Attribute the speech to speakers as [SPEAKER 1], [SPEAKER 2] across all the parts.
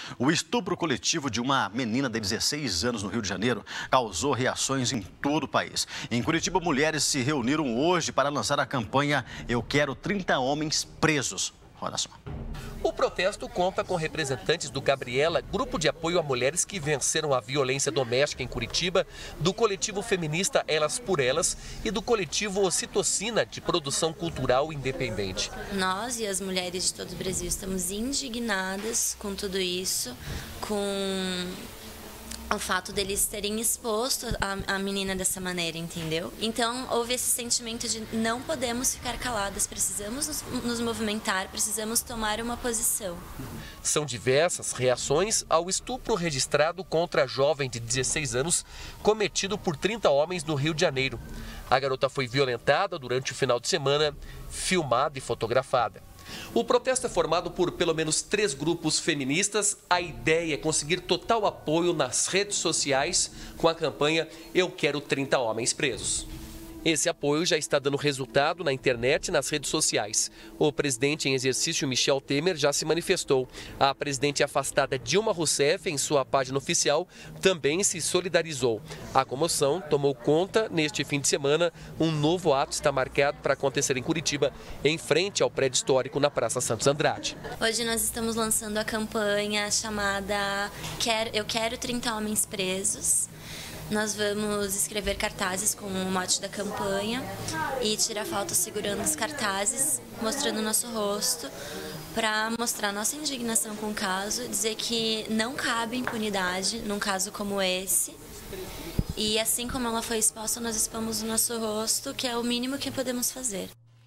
[SPEAKER 1] O estupro coletivo de uma menina de 16 anos no Rio de Janeiro causou reações em todo o país. Em Curitiba, mulheres se reuniram hoje para lançar a campanha Eu Quero 30 Homens Presos. Olha só.
[SPEAKER 2] O protesto conta com representantes do Gabriela, grupo de apoio a mulheres que venceram a violência doméstica em Curitiba, do coletivo feminista Elas por Elas e do coletivo Ocitocina, de produção cultural independente.
[SPEAKER 3] Nós e as mulheres de todo o Brasil estamos indignadas com tudo isso, com o fato deles terem exposto a menina dessa maneira, entendeu? Então, houve esse sentimento de não podemos ficar caladas, precisamos nos movimentar, precisamos tomar uma posição.
[SPEAKER 2] São diversas reações ao estupro registrado contra a jovem de 16 anos, cometido por 30 homens no Rio de Janeiro. A garota foi violentada durante o final de semana, filmada e fotografada. O protesto é formado por pelo menos 3 grupos feministas. A ideia é conseguir total apoio nas redes sociais com a campanha Eu Quero 30 Homens Presos. Esse apoio já está dando resultado na internet e nas redes sociais. O presidente em exercício, Michel Temer, já se manifestou. A presidente afastada Dilma Rousseff, em sua página oficial, também se solidarizou. A comoção tomou conta neste fim de semana. Um novo ato está marcado para acontecer em Curitiba, em frente ao prédio histórico na Praça Santos Andrade.
[SPEAKER 3] Hoje nós estamos lançando a campanha chamada Eu Quero 30 Homens Presos. Nós vamos escrever cartazes com o mote da campanha e tirar fotos segurando os cartazes, mostrando o nosso rosto, para mostrar nossa indignação com o caso, dizer que não cabe impunidade num caso como esse. E assim como ela foi exposta, nós expomos o nosso rosto, que é o mínimo que podemos fazer.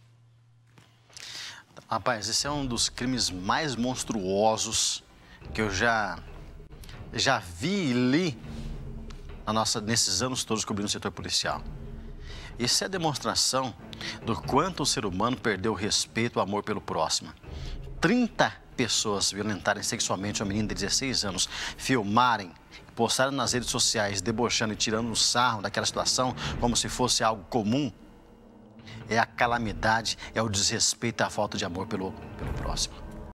[SPEAKER 1] Rapaz, esse é um dos crimes mais monstruosos que eu já vi e li nesses anos todos cobrindo o setor policial. Isso é demonstração do quanto o ser humano perdeu o respeito, o amor pelo próximo. 30 pessoas violentarem sexualmente uma menina de 16 anos, filmarem, postarem nas redes sociais, debochando e tirando o sarro daquela situação como se fosse algo comum, é a calamidade, é o desrespeito, a falta de amor pelo próximo.